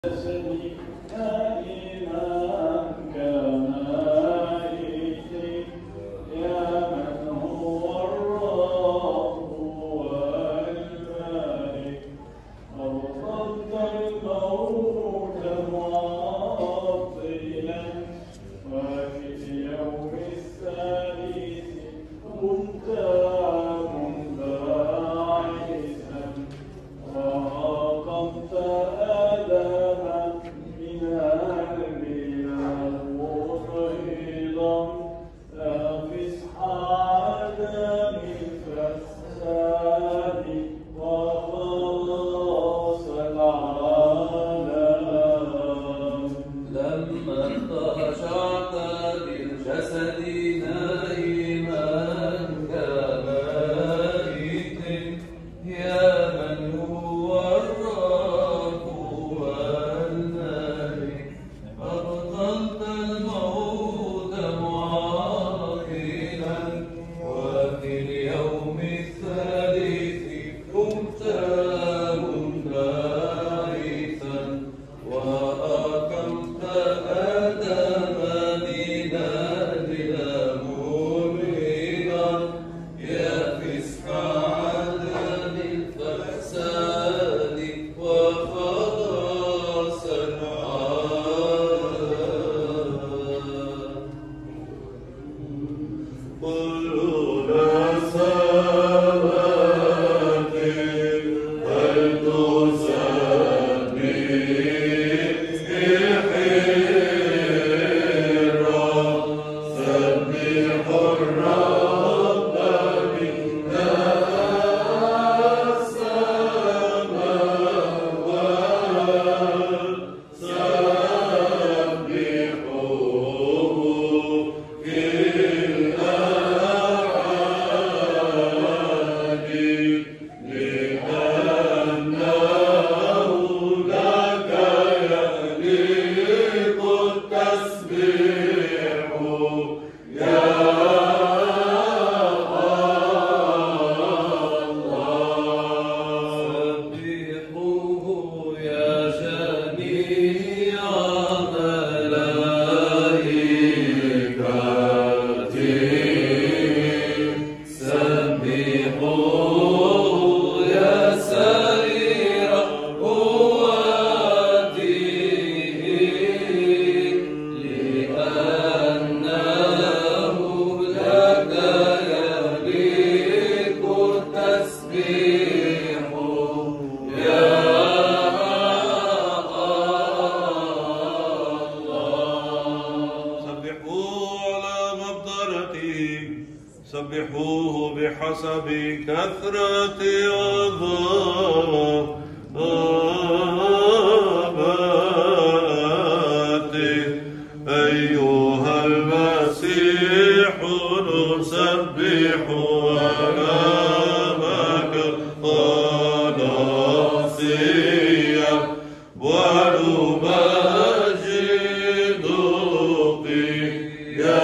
سبحوه بحسب كثرة عظماته أيها المسيح نسبح أمامك خلاصيا ونمجدك يا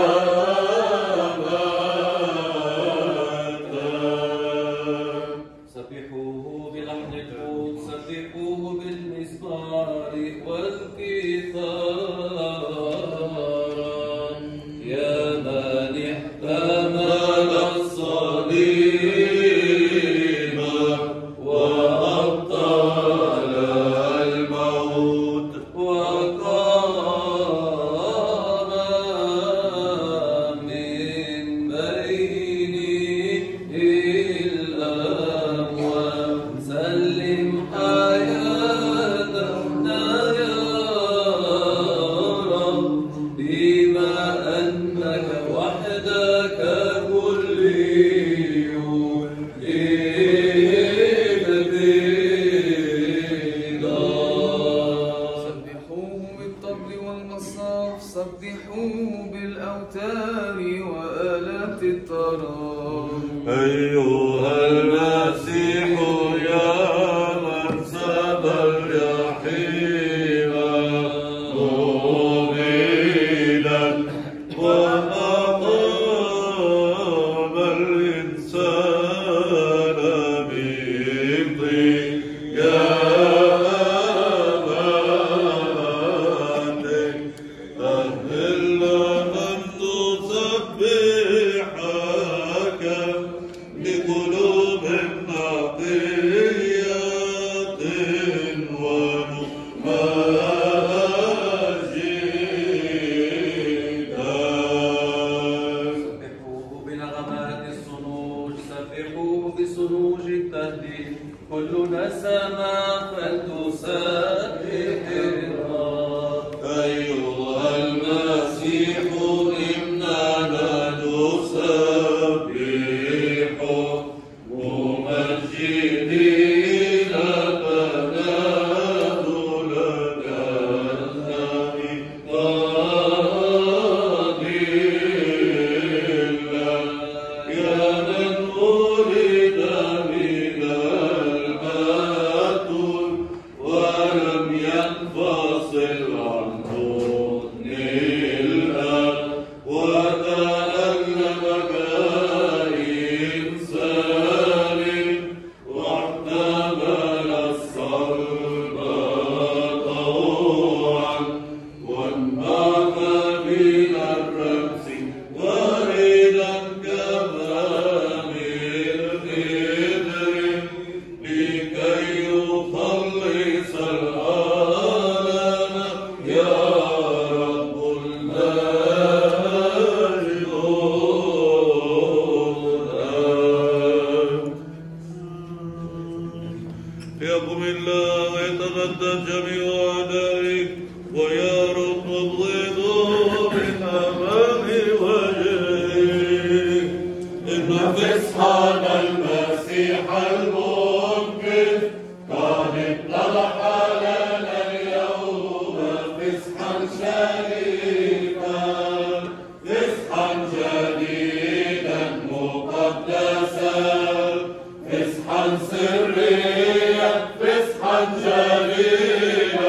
سبحوه بالأوتار وآلات الطرام أيها المسيح يا من سبى الجحيم مبينا وأقام الإنسان بالطين يا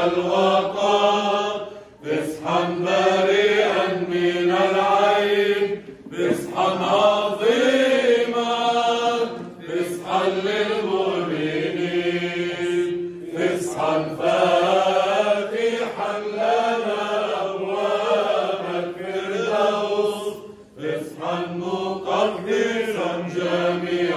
الوقار فسحا بريئا من العين فسحا عظيما فسحا للمؤمنين فسحا فاتحا لنا أبواب الفردوس فسحا مقدسا جميع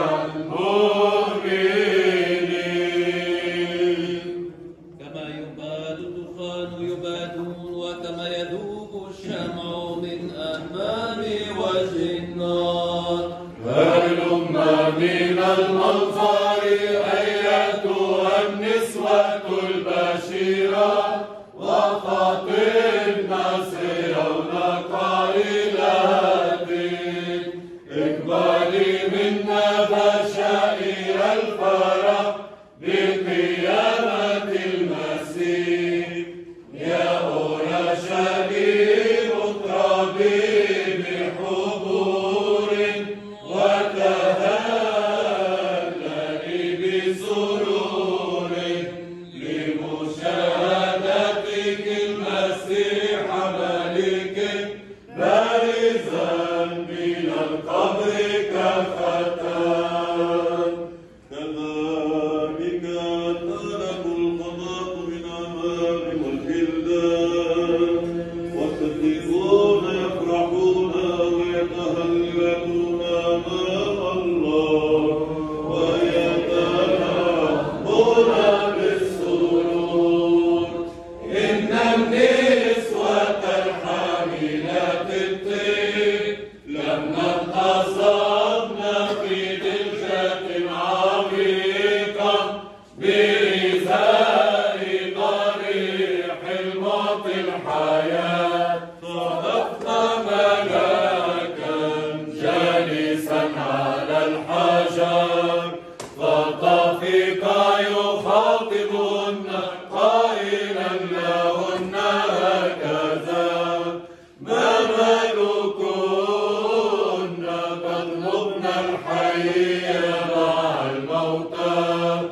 المؤمنين كما يباد الدخان يبادون وكما يذوب الشمع من أمام وجه النار هلما من المنظر أيتها النسوة البشيرة وخاطبنا سيرون قائلات اقبلي منا بشائر الفرح بقيامة المسيح يا أورشليم اطربي بحبور وتهللي بسرور لمشاهدتك المسيح ملك بارزا من القبر كفتان كذلك ترك القضاء من أمام والجلدان والتكليفون يفرحون ويتهللون أمام الله ويتنعمون بالسرور إن النسوة الحاملات الطيب لما اتصبنا في دلشة عميقة بإزاء ضريح الموت الحياة صدقت ملاكا جالسا على الحجر فطفق يخاطبهن قائلا لهن هكذا ما بالكن تطلبن الحي مع الموتى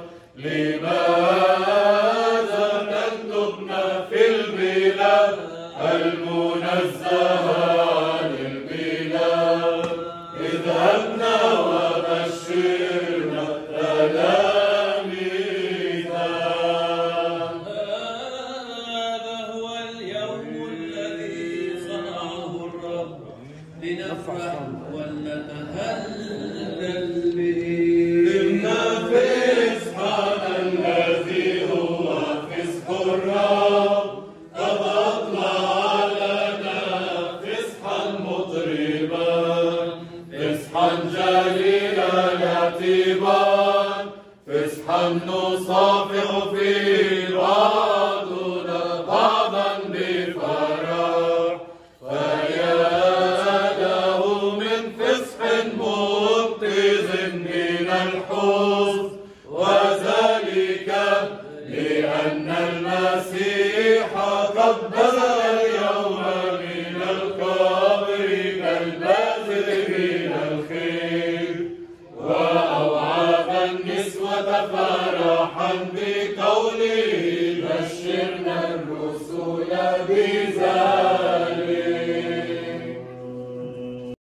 لماذا تكتبن في البلاد المنزهة عن البلاد اذهبنا وبشرنا تلاميذا هذا هو اليوم الذي صنعه الرب لنفرح ولنتهلل به إن فسحنا الذي هو فسح الرب قد أطلع لنا فسحا مطربا فسحا جليلا يتيبا فسحا نصافح فيه بعضنا بعضا بفرح فيا له من فسح منقذ من الحزن وذلك لأن المسيح قد بزغ اليوم من القبر كالبازغ من الخير وأوعظ النسوة فرحا بقوله بشرنا الرسل بذلك